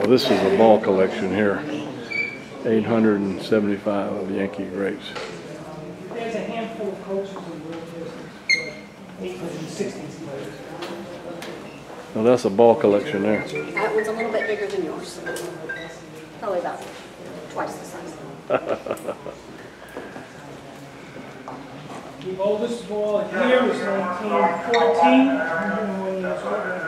This is a ball collection here. 875 of Yankee grapes. There's a handful of coaches in world business, but 860 players. Well, that's a ball collection there. That one's a little bit bigger than yours. Probably about twice the size. The oldest ball here was 1914.